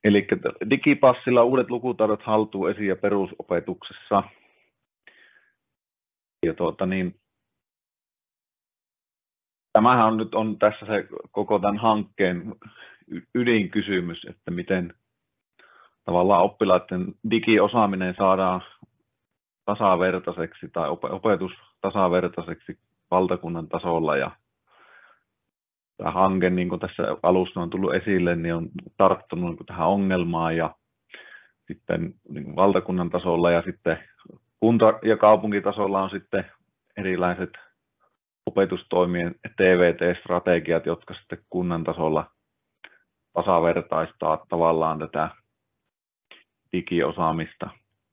Eli digipassilla uudet lukutaidot haltuun esi- ja perusopetuksessa. Ja tämähän on tässä se koko tämän hankkeen ydinkysymys, että miten tavallaan oppilaiden digiosaaminen saadaan tasavertaiseksi tai opetus tasavertaiseksi valtakunnan tasolla. Ja tämä hanke, niin kuin tässä alussa on tullut esille, niin on tarttunut tähän ongelmaan ja sitten niin valtakunnan tasolla ja sitten kunta- ja kaupunkitasolla on sitten erilaiset opetustoimien TVT-strategiat, jotka sitten kunnan tasolla tasavertaistaa tavallaan tätä digiosaamista.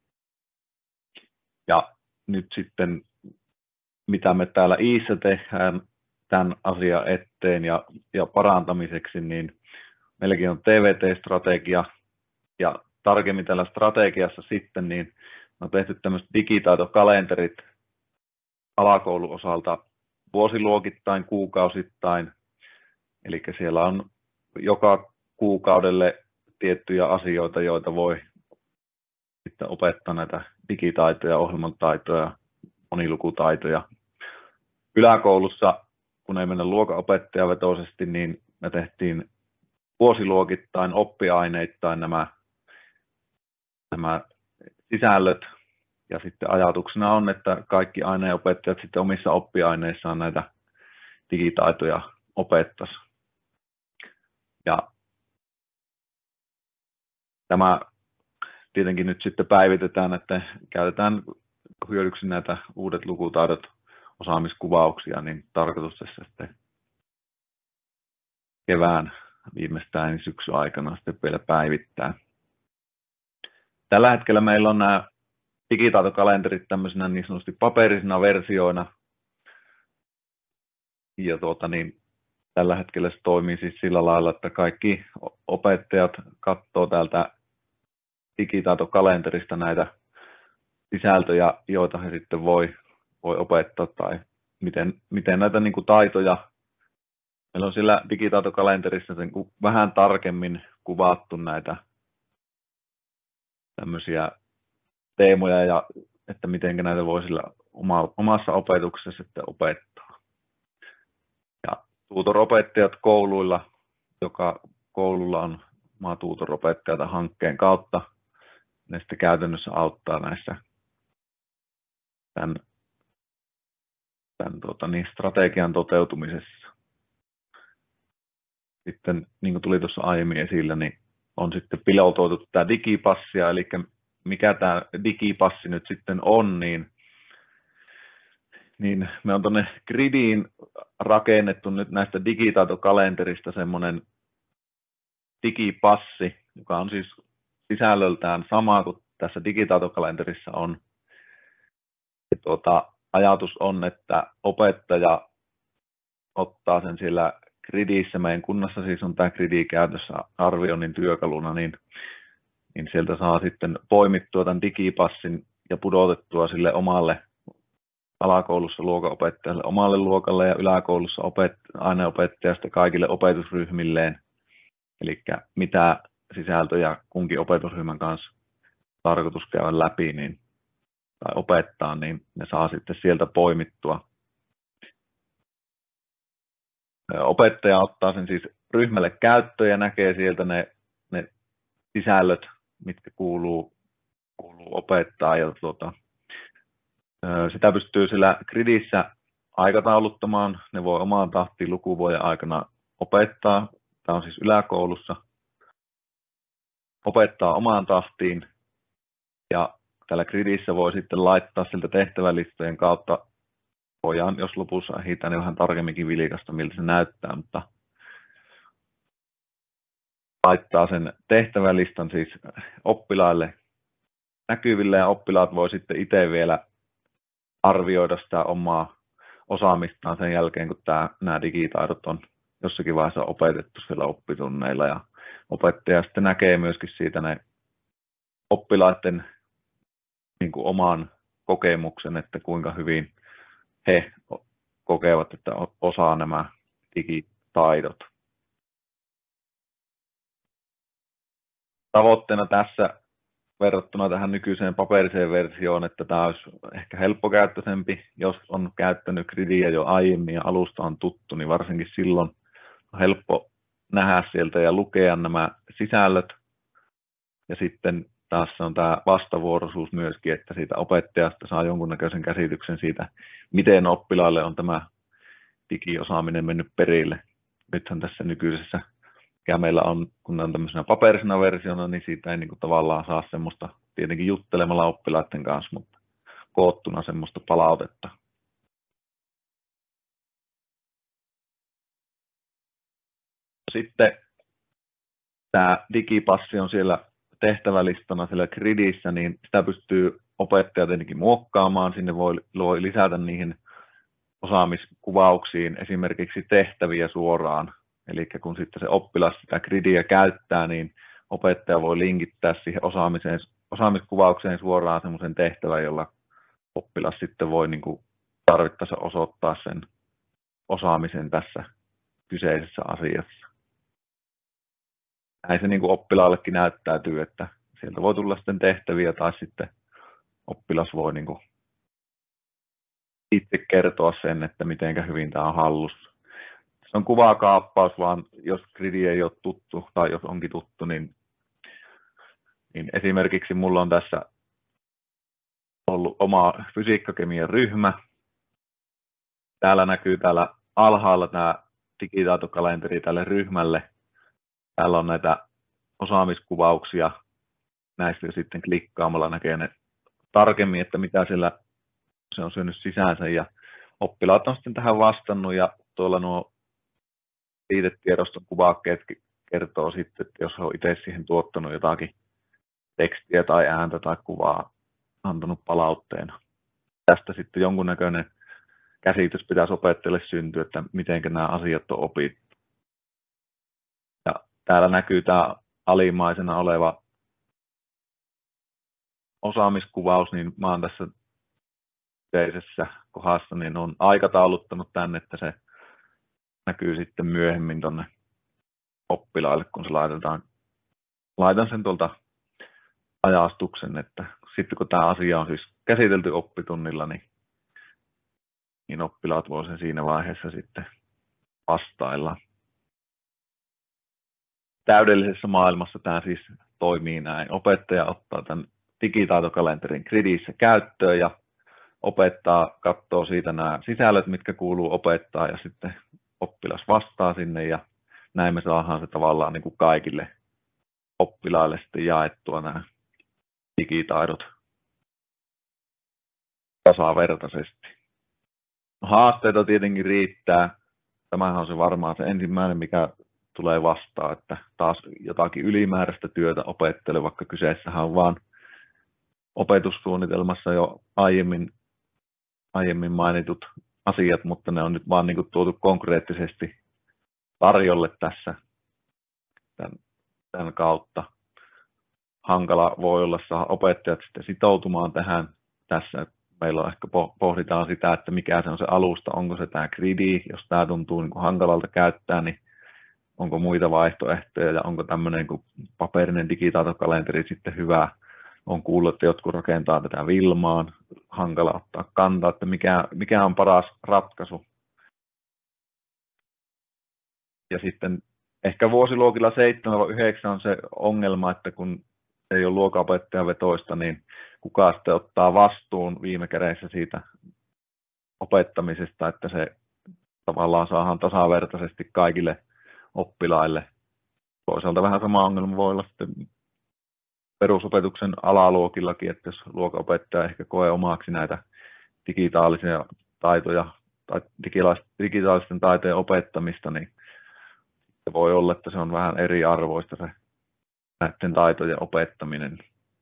Ja nyt sitten, mitä me täällä IIssä tehdään tämän asian eteen ja parantamiseksi, niin meilläkin on TVT-strategia ja tarkemmin tällä strategiassa sitten, niin on tehty tämmöiset digitaitokalenterit alakoulun osalta vuosiluokittain, kuukausittain, eli siellä on joka kuukaudelle tiettyjä asioita, joita voi sitten opettaa näitä digitaitoja, ohjelmataitoja, monilukutaitoja. Yläkoulussa, kun ei mennä luokanopettajavetoisesti, niin me tehtiin vuosiluokittain, oppiaineittain nämä sisällöt. Ja sitten ajatuksena on, että kaikki aineenopettajat sitten omissa oppiaineissaan näitä digitaitoja opettaisi. Ja tämä tietenkin nyt sitten päivitetään, että käytetään hyödyksi näitä uudet lukutaidot, osaamiskuvauksia, niin tarkoitus tässä sitten kevään viimeistään syksyn aikana sitten vielä päivittää. Tällä hetkellä meillä on nämä digitaitokalenterit tämmöisenä niin sanotusti paperisena versioina. Ja tällä hetkellä se toimii siis sillä lailla, että kaikki opettajat katsoo täältä digitaitokalenterista näitä sisältöjä, joita he sitten voi opettaa tai miten näitä niin kuin taitoja. Meillä on sillä digitaitokalenterissa sen vähän tarkemmin kuvattu näitä tämmöisiä teemoja ja että miten näitä voi sillä omassa opetuksessa sitten opettaa. Ja tutoropettajat kouluilla, joka koululla on oma tutoropettajata hankkeen kautta, ne sitten käytännössä auttaa näissä tämän strategian toteutumisessa. Sitten, niin kuin tuli tuossa aiemmin esillä, niin on sitten pilotoitu tämä digipassia, eli mikä tämä digipassi nyt sitten on, niin me on tuonne gridiin rakennettu nyt näistä digitaitokalenterista semmoinen digipassi, joka on siis sisällöltään sama kuin tässä digitaitokalenterissa on. Ajatus on, että opettaja ottaa sen siellä gridissä, meidän kunnassa siis on tämä gridi käytössä arvioinnin työkaluna, niin sieltä saa sitten poimittua tämän digipassin ja pudotettua sille omalle alakoulussa luokanopettajalle omalle luokalle ja yläkoulussa aineopettajasta kaikille opetusryhmilleen. Eli mitä sisältöjä kunkin opetusryhmän kanssa tarkoitus käydä läpi tai opettaa, niin ne saa sitten sieltä poimittua. Opettaja ottaa sen siis ryhmälle käyttöön ja näkee sieltä ne sisällöt, mitkä kuuluu opettaa. Ja sitä pystyy sillä gridissä aikatauluttamaan. Ne voi omaan tahtiin lukuvuoden aikana opettaa. Tämä on siis yläkoulussa. Opettaa omaan tahtiin. Ja tällä gridissä voi sitten laittaa siltä tehtävälistojen kautta. Voidaan, jos lopussa ehditään, niin vähän tarkemminkin vilkasta, miltä se näyttää, mutta laittaa sen tehtävälistan siis oppilaille näkyville ja oppilaat voi sitten itse vielä arvioida sitä omaa osaamistaan sen jälkeen, kun nämä digitaidot on jossakin vaiheessa opetettu siellä oppitunneilla ja opettaja sitten näkee myöskin siitä ne oppilaiden niin kuin oman kokemuksen, että kuinka hyvin he kokevat, että osaa nämä digitaidot. tavoitteena tässä verrattuna tähän nykyiseen paperiseen versioon, että tämä olisi ehkä helppokäyttöisempi, jos on käyttänyt Gridia jo aiemmin ja alusta on tuttu, niin varsinkin silloin on helppo nähdä sieltä ja lukea nämä sisällöt. Ja sitten taas on tämä vastavuoroisuus myöskin, että siitä opettajasta saa jonkunnäköisen käsityksen siitä, miten oppilaalle on tämä digiosaaminen mennyt perille. Nythän tässä nykyisessä, mikä meillä on, kun on tämmöisenä paperisena versiona, niin siitä ei niin kuin tavallaan saa semmoista, tietenkin juttelemalla oppilaiden kanssa, mutta koottuna semmoista palautetta. Sitten tämä digipassi on siellä tehtävälistana siellä Gridissä, niin sitä pystyy opettaja tietenkin muokkaamaan. Sinne voi lisätä niihin osaamiskuvauksiin esimerkiksi tehtäviä suoraan. Eli kun sitten se oppilas sitä Gridia käyttää, niin opettaja voi linkittää siihen osaamiskuvaukseen suoraan semmoisen tehtävän, jolla oppilas sitten voi niin kuin tarvittaessa osoittaa sen osaamisen tässä kyseisessä asiassa. Näin se niin kuin oppilaallekin näyttäytyy, että sieltä voi tulla sitten tehtäviä tai sitten oppilas voi niin kuin itse kertoa sen, että miten hyvin tämä on hallussa. Se on kuvakaappaus, vaan jos Gridi ei ole tuttu tai jos onkin tuttu, niin esimerkiksi mulla on tässä ollut oma fysiikkakemian ryhmä. Täällä näkyy täällä alhaalla tämä digitaitokalenteri tälle ryhmälle. Täällä on näitä osaamiskuvauksia. Näistä sitten klikkaamalla näkee ne tarkemmin, että mitä siellä se on syönyt sisäänsä. Ja oppilaat on sitten tähän vastannut ja tuolla nuo liitetiedoston kuvakkeet kertoo sitten, että jos on itse siihen tuottanut jotakin tekstiä tai ääntä tai kuvaa antanut palautteena. Tästä sitten jonkunnäköinen käsitys pitäisi opettajalle syntyä, että miten nämä asiat on opittu. Ja täällä näkyy tämä alimmaisena oleva osaamiskuvaus, niin mä oon tässä kyseisessä kohdassa niin on aikatauluttanut tänne, että se näkyy sitten myöhemmin tuonne oppilaille, kun se laitan sen tuolta ajastuksen, että sitten kun tämä asia on siis käsitelty oppitunnilla, niin oppilaat voi sen siinä vaiheessa sitten vastailla. Täydellisessä maailmassa tämä siis toimii näin. Opettaja ottaa tämän digitaitokalenterin Gridissä käyttöön ja opettaa, katsoo siitä nämä sisällöt, mitkä kuuluu opettaa ja sitten oppilas vastaa sinne ja näin me saadaan se tavallaan niin kuin kaikille oppilaille sitten jaettua nämä digitaidot tasavertaisesti. Haasteita tietenkin riittää. Tämähän on se varmaan se ensimmäinen, mikä tulee vastaan, että taas jotakin ylimääräistä työtä opettele, vaikka kyseessähän on vaan opetussuunnitelmassa jo aiemmin mainitut asiat, mutta ne on nyt vaan niin kuin tuotu konkreettisesti tarjolle tässä tämän kautta. Hankala voi olla saada opettajat sitten sitoutumaan tähän. Tässä meillä on ehkä pohditaan sitä, että mikä se on se alusta, onko se tämä Gridi, jos tämä tuntuu niin kuin hankalalta käyttää, niin onko muita vaihtoehtoja ja onko tämmöinen kuin paperinen digitaitokalenteri sitten hyvä. On kuullut, että jotkut rakentaa tätä Wilmaan, hankala ottaa kantaa, että mikä on paras ratkaisu. Ja sitten ehkä vuosiluokilla 7-9 on se ongelma, että kun ei ole luokanopettajan vetoista, niin kuka sitten ottaa vastuun viime kädessä siitä opettamisesta, että se tavallaan saadaan tasavertaisesti kaikille oppilaille. Toisaalta vähän sama ongelma voi olla sitten perusopetuksen alaluokillakin, että jos luokanopettaja ehkä koe omaksi näitä digitaalisia taitoja tai digitaalisten taitojen opettamista, niin voi olla, että se on vähän eriarvoista se näiden taitojen opettaminen.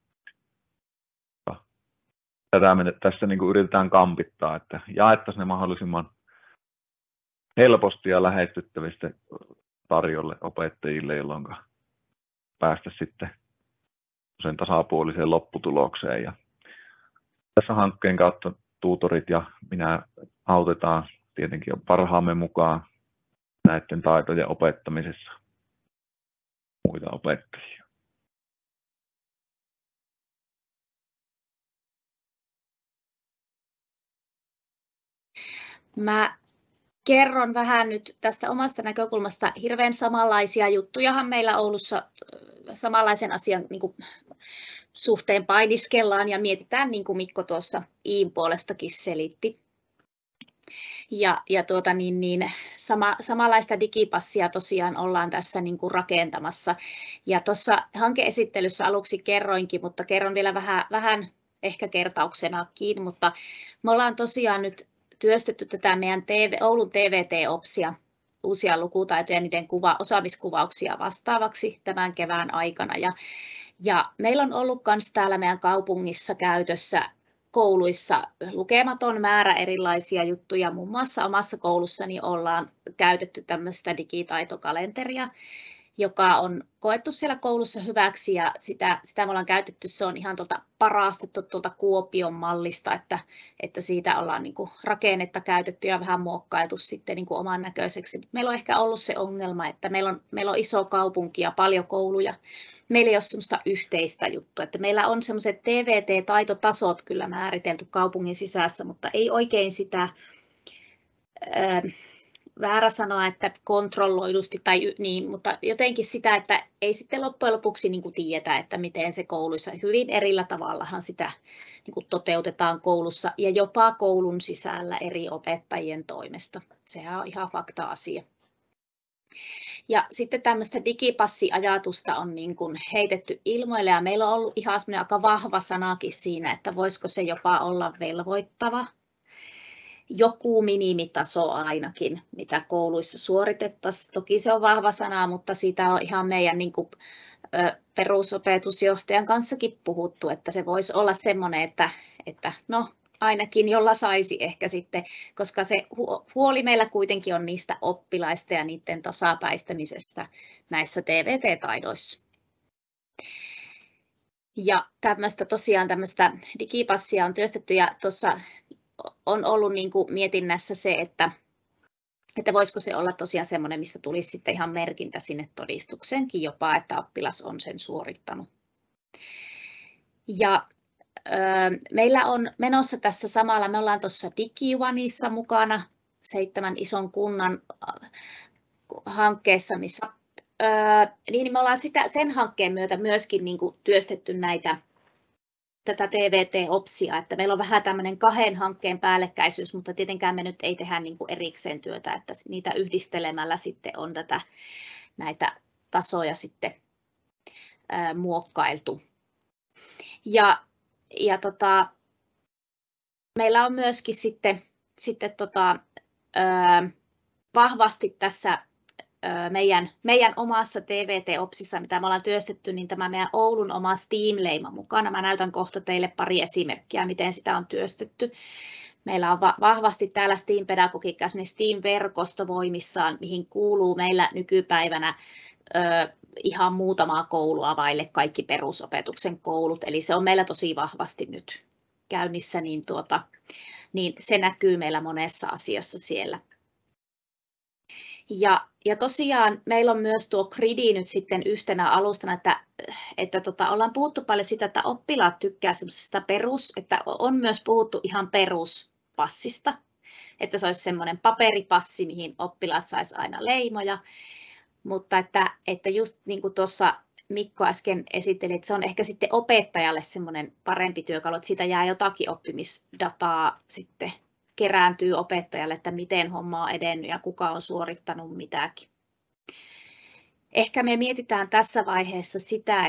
Tätä me tässä niin kuin yritetään kampittaa, että jaettaisiin ne mahdollisimman helposti ja lähestyttävistä tarjolle opettajille, jolloin päästä sitten sen tasapuoliseen lopputulokseen. Ja tässä hankkeen kautta tutorit ja minä autetaan tietenkin parhaamme mukaan näiden taitojen opettamisessa muita opettajia. Mä kerron vähän nyt tästä omasta näkökulmasta. Hirveän samanlaisia juttujahan meillä Oulussa samanlaisen asian niin kuin suhteen painiskellaan ja mietitään, niin kuin Mikko tuossa Iin puolestakin selitti. Samanlaista digipassia tosiaan ollaan tässä niin kuin rakentamassa. Ja tuossa hankeesittelyssä aluksi kerroinkin, mutta kerron vielä vähän ehkä kertauksenakin, mutta me ollaan tosiaan nyt työstetty tätä meidän Oulun TVT-opsia, uusia lukutaitoja ja niiden osaamiskuvauksia vastaavaksi tämän kevään aikana. Ja meillä on ollut myös täällä meidän kaupungissa käytössä kouluissa lukematon määrä erilaisia juttuja. Muun muassa omassa koulussani ollaan käytetty tämmöistä digitaitokalenteria, joka on koettu siellä koulussa hyväksi ja sitä me ollaan käytetty. Se on ihan parastettu tuolta Kuopion mallista, että siitä ollaan niin kuin rakennetta käytetty ja vähän muokkailtu sitten niin kuin oman näköiseksi. Meillä on ehkä ollut se ongelma, että meillä on iso kaupunki ja paljon kouluja. Meillä ei ole sellaista yhteistä juttua, että meillä on sellaiset TVT-taitotasot kyllä määritelty kaupungin sisässä, mutta ei oikein sitä, väärä sanoa, että kontrolloidusti tai niin, mutta jotenkin sitä, että ei sitten loppujen lopuksi niin kuin tiedetä, että miten se kouluissa, hyvin erillä tavallahan sitä niin kuin toteutetaan koulussa ja jopa koulun sisällä eri opettajien toimesta. Sehän on ihan fakta-asia. Ja sitten tämmöistä digipassiajatusta on niin kuin heitetty ilmoille ja meillä on ollut ihan semmoinen aika vahva sanakin siinä, että voisiko se jopa olla velvoittava. Joku minimitaso ainakin, mitä kouluissa suoritettaisiin. Toki se on vahva sana, mutta siitä on ihan meidän niin kuin, perusopetusjohtajan kanssakin puhuttu, että se voisi olla semmoinen, että no, ainakin jolla saisi ehkä sitten, koska se huoli meillä kuitenkin on niistä oppilaista ja niiden tasapäistämisestä näissä TVT-taidoissa. Ja tosiaan tämmöistä digipassia on työstetty ja tuossa on ollut niin kuin mietinnässä se, että voisiko se olla tosiaan semmoinen, mistä tulisi sitten ihan merkintä sinne todistukseenkin jopa, että oppilas on sen suorittanut. Ja meillä on menossa tässä samalla, me ollaan tuossa DigiOneissa mukana 7 ison kunnan hankkeessa, missä niin me ollaan sen hankkeen myötä myöskin niin kuin työstetty tätä TVT-opsia, että meillä on vähän tämmöinen 2 hankkeen päällekkäisyys, mutta tietenkään me nyt ei tehdä niin kuin erikseen työtä, että niitä yhdistelemällä sitten on näitä tasoja sitten muokkailtu. Ja meillä on myöskin sitten vahvasti tässä meidän omassa TVT-opsissa, mitä me ollaan työstetty, niin tämä meidän Oulun oma STEAM-leima mukana. Mä näytän kohta teille pari esimerkkiä, miten sitä on työstetty. Meillä on vahvasti täällä STEAM-pedagogiikka, STEAM-verkosto voimissaan, mihin kuuluu meillä nykypäivänä ihan muutamaa koulua vaille kaikki perusopetuksen koulut. Eli se on meillä tosi vahvasti nyt käynnissä, niin se näkyy meillä monessa asiassa siellä. Ja tosiaan meillä on myös tuo Gridi nyt sitten yhtenä alustana, että ollaan puhuttu paljon sitä, että oppilaat tykkää semmoisesta että on myös puhuttu ihan peruspassista, että se olisi semmoinen paperipassi, mihin oppilaat saisi aina leimoja, mutta että just niin kuin tuossa Mikko äsken esitteli, että se on ehkä sitten opettajalle semmoinen parempi työkalu, että siitä jää jotakin oppimisdataa sitten kerääntyy opettajalle, että miten homma on edennyt ja kuka on suorittanut mitäkin. Ehkä me mietitään tässä vaiheessa sitä,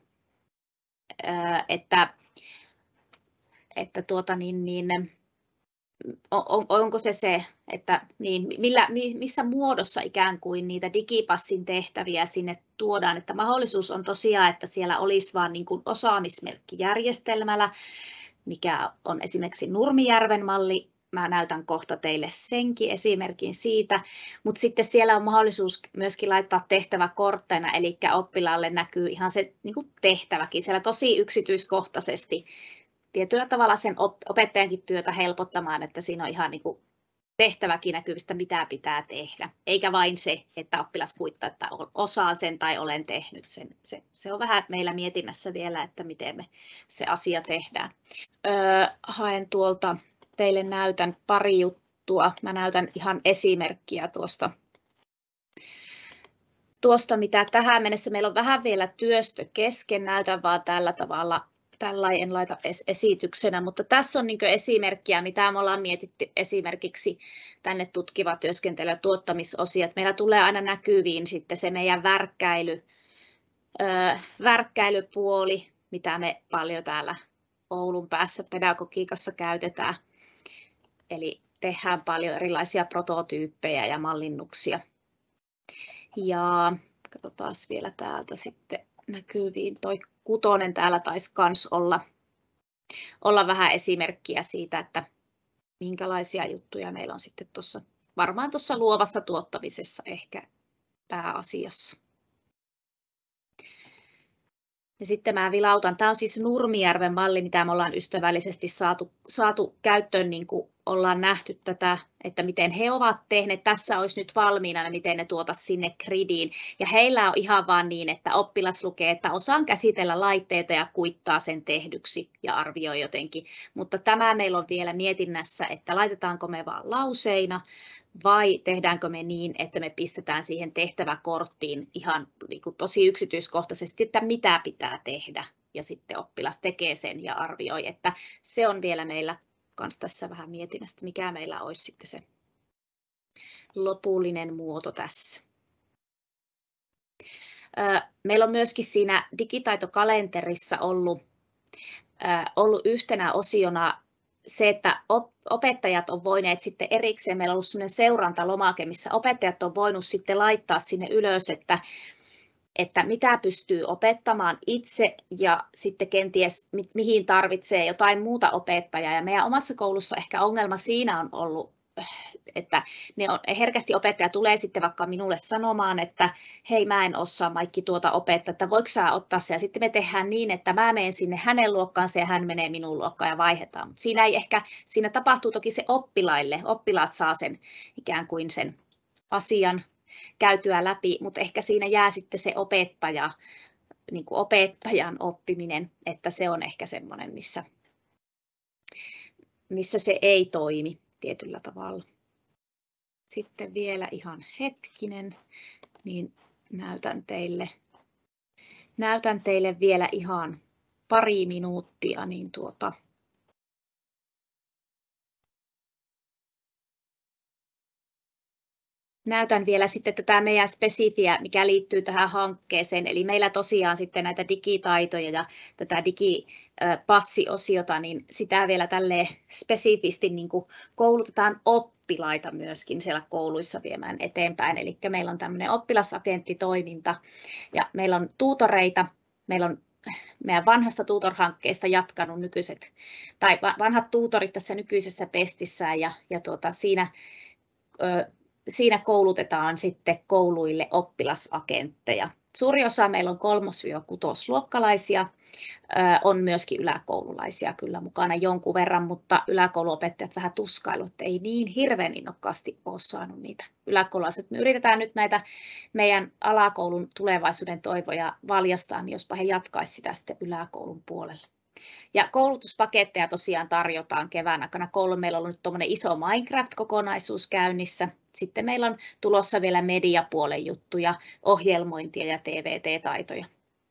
onko se, että missä muodossa ikään kuin niitä digipassin tehtäviä sinne tuodaan, että mahdollisuus on tosiaan, että siellä olisi vain niin kuin osaamismerkkijärjestelmällä, mikä on esimerkiksi Nurmijärven malli. Mä näytän kohta teille senkin esimerkin siitä, mutta sitten siellä on mahdollisuus myöskin laittaa tehtäväkortteina, eli oppilaalle näkyy ihan se niin kuin tehtäväkin siellä tosi yksityiskohtaisesti tietyllä tavalla sen opettajankin työtä helpottamaan, että siinä on ihan niin kuin tehtäväkin näkyvistä, mitä pitää tehdä, eikä vain se, että oppilas kuittaa, että osaan sen tai olen tehnyt sen. Se on vähän meillä mietinnässä vielä, että miten me se asia tehdään. Haen tuolta. Teille näytän pari juttua. Mä näytän ihan esimerkkiä tuosta, mitä tähän mennessä. Meillä on vähän vielä työstö kesken, näytän vaan tällä tavalla. Tällainen en laita esityksenä, mutta tässä on niin esimerkkiä, mitä me ollaan mietitty esimerkiksi tänne tutkiva työskentely- ja tuottamisosia. Meillä tulee aina näkyviin sitten se meidän värkkäilypuoli, mitä me paljon täällä Oulun päässä pedagogiikassa käytetään. Eli tehdään paljon erilaisia prototyyppejä ja mallinnuksia. Ja katsotaan vielä täältä sitten näkyviin. Toi 6 täällä taisi myös olla vähän esimerkkiä siitä, että minkälaisia juttuja meillä on sitten varmaan tuossa luovassa tuottamisessa ehkä pääasiassa. Ja sitten mä vilautan. Tämä on siis Nurmijärven malli, mitä me ollaan ystävällisesti saatu käyttöön, niin kuin ollaan nähty tätä, että miten he ovat tehneet. Tässä olisi nyt valmiina, miten ne tuota sinne gridiin. Ja heillä on ihan vaan niin, että oppilas lukee, että osaan käsitellä laitteita ja kuittaa sen tehdyksi ja arvioi jotenkin. Mutta tämä meillä on vielä mietinnässä, että laitetaanko me vaan lauseina vai tehdäänkö me niin, että me pistetään siihen tehtäväkorttiin ihan niin kuin tosi yksityiskohtaisesti, että mitä pitää tehdä. Ja sitten oppilas tekee sen ja arvioi, että se on vielä meillä kans tässä vähän mietinnästä, mikä meillä olisi sitten se lopullinen muoto tässä. Meillä on myöskin siinä digitaitokalenterissa ollut yhtenä osiona se, että opettajat on voineet sitten erikseen, meillä on ollut sellainen seurantalomake, missä opettajat on voinut sitten laittaa sinne ylös, että mitä pystyy opettamaan itse ja sitten kenties mihin tarvitsee jotain muuta opettajaa. Ja meidän omassa koulussa ehkä ongelma siinä on ollut, että herkästi opettaja tulee sitten vaikka minulle sanomaan, että hei, mä en osaa Maikki tuota opettaa, että voiko sä ottaa se. Ja sitten me tehdään niin, että mä menen sinne hänen luokkaansa ja hän menee minun luokkaan ja vaihdetaan. Mutta siinä tapahtuu toki se oppilaille. Oppilaat saa sen ikään kuin sen asian käytyä läpi, mutta ehkä siinä jää sitten se niin kuin opettajan oppiminen, että se on ehkä semmoinen, missä se ei toimi tietyllä tavalla. Sitten vielä ihan hetkinen, niin näytän teille vielä ihan pari minuuttia, niin näytän vielä sitten tätä meidän spesifiä, mikä liittyy tähän hankkeeseen. Eli meillä tosiaan sitten näitä digitaitoja ja tätä digipassiosiota, niin sitä vielä tälleen spesifisti niin kuin koulutetaan oppilaita myöskin siellä kouluissa viemään eteenpäin. Eli meillä on tämmöinen oppilasagenttitoiminta ja meillä on tutoreita. Meillä on meidän vanhasta tutor-hankkeesta jatkanut vanhat tutorit tässä nykyisessä pestissään ja siinä koulutetaan sitten kouluille oppilasagentteja. Suuri osa meillä on 3-6-luokkalaisia, on myöskin yläkoululaisia kyllä mukana jonkun verran, mutta yläkouluopettajat vähän tuskailuvat, että ei niin hirveän innokkaasti ole saanut niitä yläkoululaiset. Me yritetään nyt näitä meidän alakoulun tulevaisuuden toivoja valjastaa, niin jospa he jatkaisivat sitä sitten yläkoulun puolella. Ja koulutuspaketteja tosiaan tarjotaan kevään aikana. Koululla meillä on ollut nyt tuommoinen iso Minecraft-kokonaisuus käynnissä. Sitten meillä on tulossa vielä mediapuolen juttuja, ohjelmointia ja TVT-taitoja.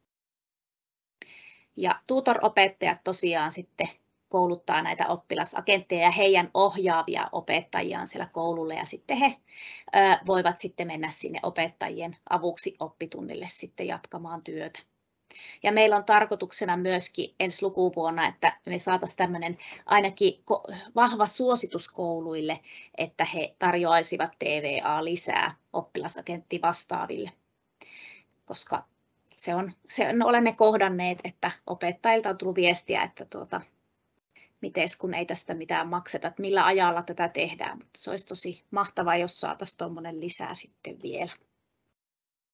Ja tutor-opettajat tosiaan sitten kouluttaa näitä oppilasagentteja ja heidän ohjaavia opettajiaan siellä koululle. Ja sitten he voivat sitten mennä sinne opettajien avuksi oppitunnille sitten jatkamaan työtä. Ja meillä on tarkoituksena myöskin ensi lukuvuonna, että me saataisiin tämmöinen ainakin vahva suositus kouluille, että he tarjoaisivat TVA lisää oppilasagenttivastaaville, koska olemme kohdanneet, että opettajilta on tullut viestiä, että mites kun ei tästä mitään makseta, että millä ajalla tätä tehdään, mutta se olisi tosi mahtavaa, jos saataisiin tuommoinen lisää sitten vielä.